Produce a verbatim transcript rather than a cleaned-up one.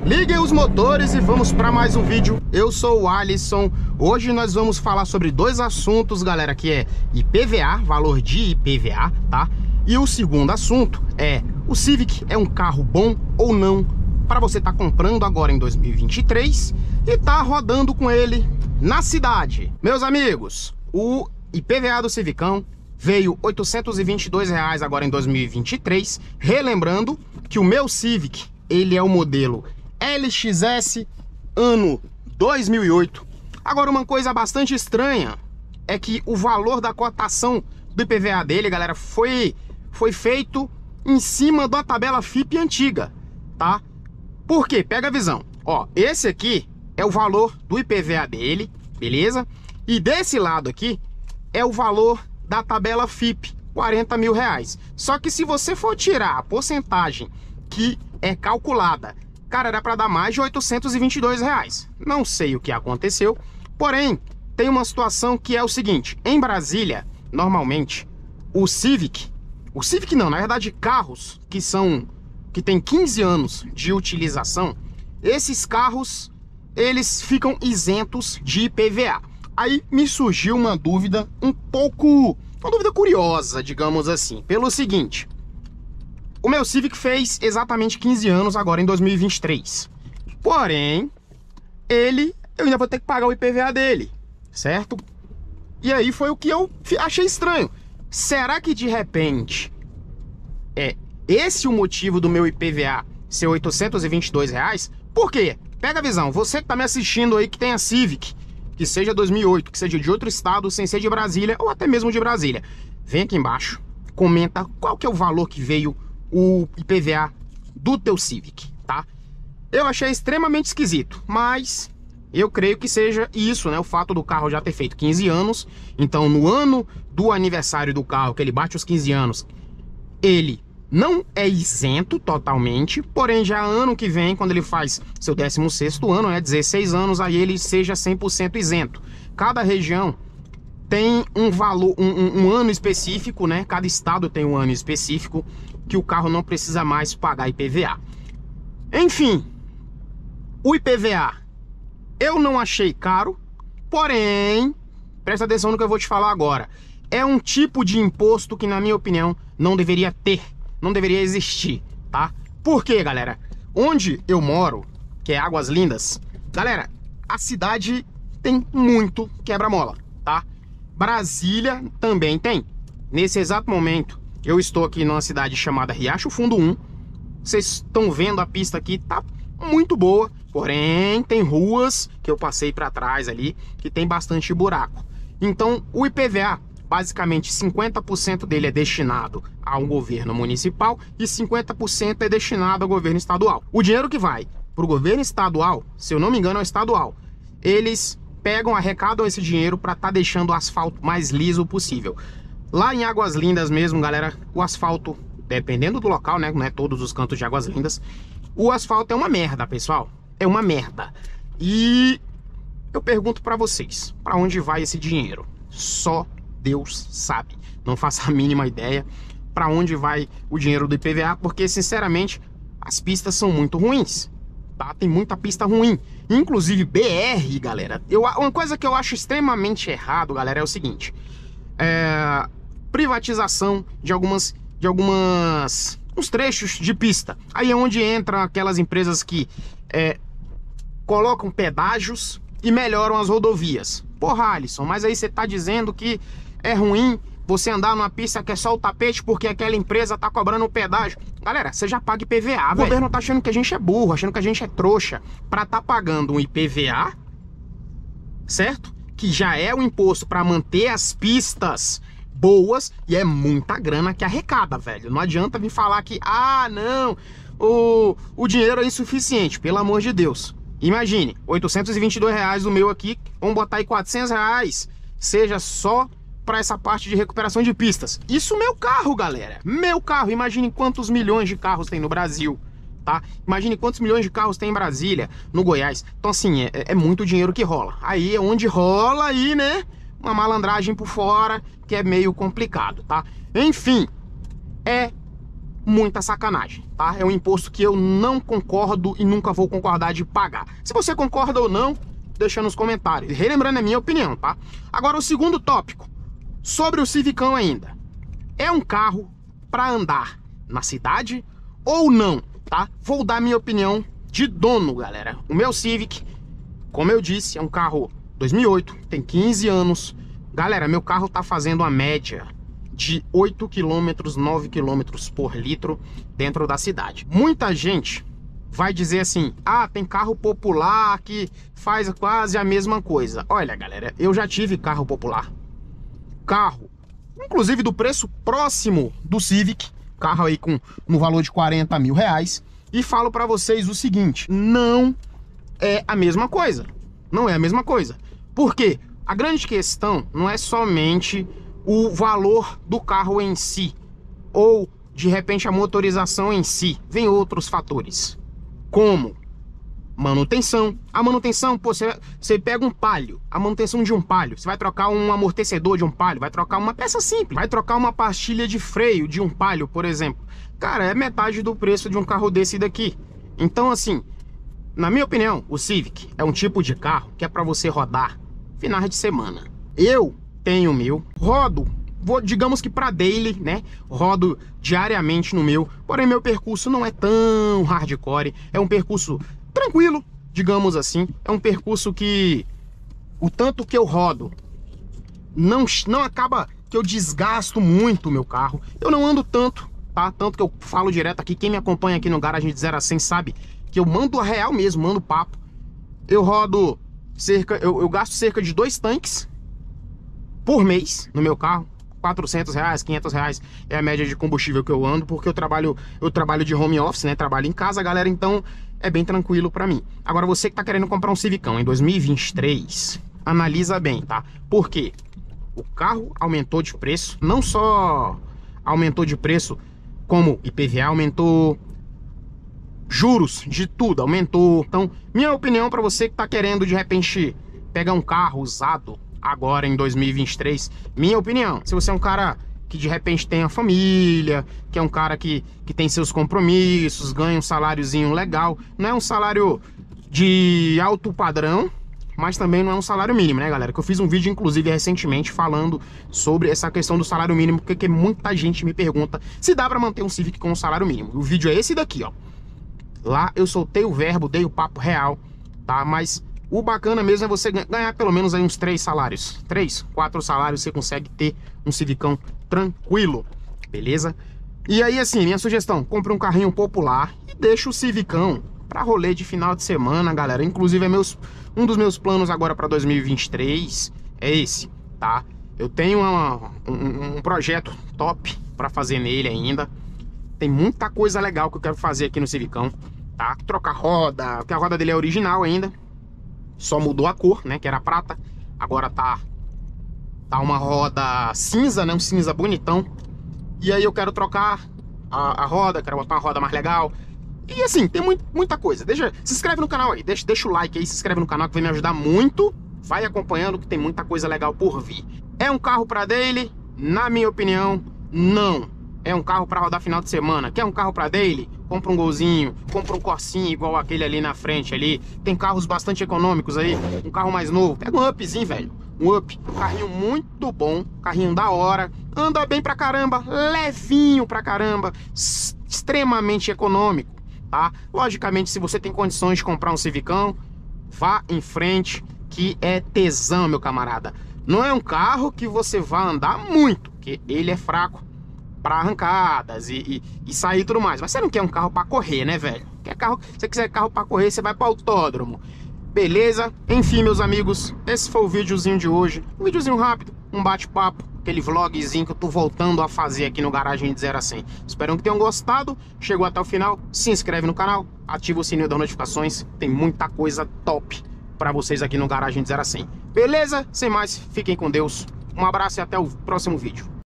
Liguem os motores e vamos para mais um vídeo. Eu sou o Alisson. Hoje nós vamos falar sobre dois assuntos, galera, que é I P V A, valor de I P V A, tá? E o segundo assunto é: o Civic é um carro bom ou não para você estar tá comprando agora em dois mil e vinte e três e tá rodando com ele na cidade. Meus amigos, o I P V A do Civicão veio oitocentos e vinte e dois reais agora em dois mil e vinte e três. Relembrando que o meu Civic, ele é o modelo L X S ano dois mil e oito. Agora, uma coisa bastante estranha é que o valor da cotação do I P V A dele, galera, foi, foi feito em cima da tabela F I P antiga, tá? Por quê? Pega a visão. Ó, esse aqui é o valor do I P V A dele, beleza? E desse lado aqui é o valor da tabela F I P, quarenta mil reais. Só que se você for tirar a porcentagem que é calculada, cara, era para dar mais de oitocentos e vinte e dois reais. Não sei o que aconteceu, porém, tem uma situação que é o seguinte: em Brasília, normalmente, o Civic, o Civic não, na verdade, carros que são, que tem quinze anos de utilização, esses carros, eles ficam isentos de I P V A. Aí me surgiu uma dúvida um pouco, uma dúvida curiosa, digamos assim, pelo seguinte: o meu Civic fez exatamente quinze anos agora em dois mil e vinte e três. Porém, ele, eu ainda vou ter que pagar o I P V A dele, certo? E aí foi o que eu achei estranho. Será que de repente é esse o motivo do meu I P V A ser oitocentos e vinte e dois reais? Por quê? Pega a visão, você que tá me assistindo aí que tem a Civic, que seja dois mil e oito, que seja de outro estado, sem ser de Brasília, ou até mesmo de Brasília, vem aqui embaixo, comenta qual que é o valor que veio o I P V A do teu Civic, tá? Eu achei extremamente esquisito, mas eu creio que seja isso, né? O fato do carro já ter feito quinze anos. Então, no ano do aniversário do carro, que ele bate os quinze anos, ele não é isento totalmente, porém já ano que vem, quando ele faz seu décimo sexto ano, né, dezesseis anos, aí ele seja cem por cento isento. Cada região tem um valor, um, um, um ano específico, né? Cada estado tem um ano específico que o carro não precisa mais pagar I P V A. Enfim, o I P V A eu não achei caro, porém, presta atenção no que eu vou te falar agora. É um tipo de imposto que, na minha opinião, não deveria ter, não deveria existir, tá? Por quê, galera? Onde eu moro, que é Águas Lindas, galera, a cidade tem muito quebra-mola, tá? Brasília também tem. Nesse exato momento, eu estou aqui numa cidade chamada Riacho Fundo um. Vocês estão vendo a pista aqui, tá muito boa. Porém, tem ruas que eu passei para trás ali, que tem bastante buraco. Então, o I P V A, basicamente cinquenta por cento dele é destinado ao governo municipal e cinquenta por cento é destinado ao governo estadual. O dinheiro que vai para o governo estadual, se eu não me engano é o estadual, eles pegam, arrecadam esse dinheiro para estar tá deixando o asfalto mais liso possível. Lá em Águas Lindas mesmo, galera, o asfalto, dependendo do local, né, não é todos os cantos de Águas Lindas, o asfalto é uma merda, pessoal. É uma merda. E eu pergunto pra vocês, pra onde vai esse dinheiro? Só Deus sabe. Não faço a mínima ideia pra onde vai o dinheiro do I P V A, porque, sinceramente, as pistas são muito ruins, tá? Tem muita pista ruim. Inclusive, B R, galera. Eu, uma coisa que eu acho extremamente errado, galera, é o seguinte. É... privatização de algumas... de algumas... uns trechos de pista. Aí é onde entram aquelas empresas que é, colocam pedágios e melhoram as rodovias. Porra, Alisson, mas aí você tá dizendo que é ruim você andar numa pista que é só o tapete porque aquela empresa tá cobrando o pedágio. Galera, você já paga I P V A, velho. O governo tá achando que a gente é burro, achando que a gente é trouxa pra tá pagando um I P V A, certo? Que já é o imposto pra manter as pistas boas, e é muita grana que arrecada, velho. Não adianta vir falar que, ah, não, o, o dinheiro é insuficiente, pelo amor de Deus. Imagine, oitocentos e vinte e dois reais do meu aqui, vamos botar aí quatrocentos reais, seja só para essa parte de recuperação de pistas. Isso meu carro, galera, meu carro. Imagine quantos milhões de carros tem no Brasil, tá? Imagine quantos milhões de carros tem em Brasília, no Goiás. Então, assim, é, é muito dinheiro que rola. Aí é onde rola aí, né, uma malandragem por fora, que é meio complicado, tá? Enfim, é muita sacanagem, tá? É um imposto que eu não concordo e nunca vou concordar de pagar. Se você concorda ou não, deixa nos comentários. Relembrando a minha opinião, tá? Agora o segundo tópico, sobre o Civicão ainda. É um carro para andar na cidade ou não, tá? Vou dar minha opinião de dono, galera. O meu Civic, como eu disse, é um carro dois mil e oito, tem quinze anos. Galera, meu carro tá fazendo uma média de oito quilômetros, nove quilômetros por litro dentro da cidade. Muita gente vai dizer assim, ah, tem carro popular que faz quase a mesma coisa. Olha, galera, eu já tive carro popular. Carro, inclusive do preço próximo do Civic, carro aí com no valor de quarenta mil reais. E falo pra vocês o seguinte, não é a mesma coisa. Não é a mesma coisa. Por quê? A grande questão não é somente o valor do carro em si, ou de repente a motorização em si. Vem outros fatores, como manutenção. A manutenção, pô, você, você pega um Palio, a manutenção de um Palio, você vai trocar um amortecedor de um Palio, vai trocar uma peça simples, vai trocar uma pastilha de freio de um Palio, por exemplo. Cara, é metade do preço de um carro desse daqui. Então, assim, na minha opinião, o Civic é um tipo de carro que é para você rodar finais de semana. Eu tenho o meu, rodo, vou, digamos que para daily, né? Rodo diariamente no meu, porém meu percurso não é tão hardcore, é um percurso tranquilo, digamos assim. É um percurso que o tanto que eu rodo não, não acaba que eu desgasto muito o meu carro. Eu não ando tanto, tá? Tanto que eu falo direto aqui, quem me acompanha aqui no Garagem de zero a cem sabe que eu mando a real mesmo, mando papo. Eu rodo cerca, eu, eu gasto cerca de dois tanques por mês no meu carro. Quatrocentos reais, quinhentos reais é a média de combustível que eu ando, porque eu trabalho, eu trabalho de home office, né? Trabalho em casa, galera, então é bem tranquilo pra mim. Agora, você que tá querendo comprar um Civicão em dois mil e vinte e três, analisa bem, tá? Por quê? O carro aumentou de preço, não só aumentou de preço, como I P V A aumentou, juros de tudo aumentou. Então, minha opinião pra você que tá querendo, de repente, pegar um carro usado agora em dois mil e vinte e três, minha opinião, se você é um cara que de repente tem a família, que é um cara que, que tem seus compromissos, ganha um saláriozinho legal, não é um salário de alto padrão, mas também não é um salário mínimo, né, galera? Que eu fiz um vídeo, inclusive, recentemente falando sobre essa questão do salário mínimo, porque muita gente me pergunta se dá pra manter um Civic com um salário mínimo. O vídeo é esse daqui, ó. Lá eu soltei o verbo, dei o papo real, tá? Mas o bacana mesmo é você ganhar pelo menos aí uns três salários. Três, quatro salários, você consegue ter um Civicão tranquilo, beleza? E aí, assim, minha sugestão, compre um carrinho popular e deixa o Civicão pra rolê de final de semana, galera. Inclusive, é meus, um dos meus planos agora pra dois mil e vinte e três é esse, tá? Eu tenho uma, um, um projeto top pra fazer nele ainda. Tem muita coisa legal que eu quero fazer aqui no Civicão, tá? Trocar roda, porque a roda dele é original ainda. Só mudou a cor, né? Que era prata. Agora tá Tá uma roda cinza, né? Um cinza bonitão. E aí eu quero trocar a, a roda, quero botar uma roda mais legal. E assim, tem muito, muita coisa. Deixa, se inscreve no canal aí, deixa, deixa o like aí, se inscreve no canal que vai me ajudar muito. Vai acompanhando que tem muita coisa legal por vir. É um carro pra daily? Na minha opinião, não. É um carro pra rodar final de semana. Quer um carro pra daily? Compra um Golzinho, compra um Corsinha igual aquele ali na frente ali. Tem carros bastante econômicos aí, um carro mais novo. Pega um Upzinho, velho. Um Up, um carrinho muito bom, carrinho da hora. Anda bem pra caramba, levinho pra caramba, extremamente econômico, tá? Logicamente, se você tem condições de comprar um Civicão, vá em frente, que é tesão, meu camarada. Não é um carro que você vai andar muito, porque ele é fraco para arrancadas e, e, e sair e tudo mais. Mas você não quer um carro para correr, né, velho? Quer carro, se você quiser carro para correr, você vai para autódromo. Beleza? Enfim, meus amigos, esse foi o videozinho de hoje. Um videozinho rápido, um bate-papo, aquele vlogzinho que eu tô voltando a fazer aqui no Garagem de zero a cem. Espero que tenham gostado. Chegou até o final, se inscreve no canal, ativa o sininho das notificações. Tem muita coisa top para vocês aqui no Garagem de zero a cem. Beleza? Sem mais, fiquem com Deus. Um abraço e até o próximo vídeo.